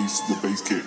bass kick.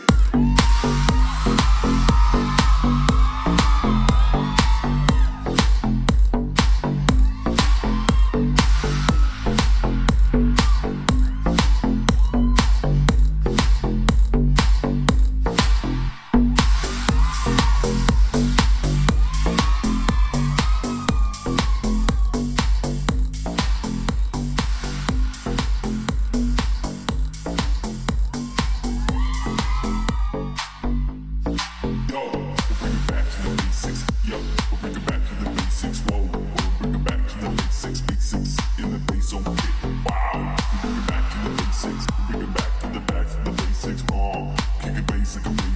Kick it back to the basics, kick it back to the basics, kick it back to the basics, kick it back to the basics, kick it back to the basics, kick it back to the basics, kick it back to the basics,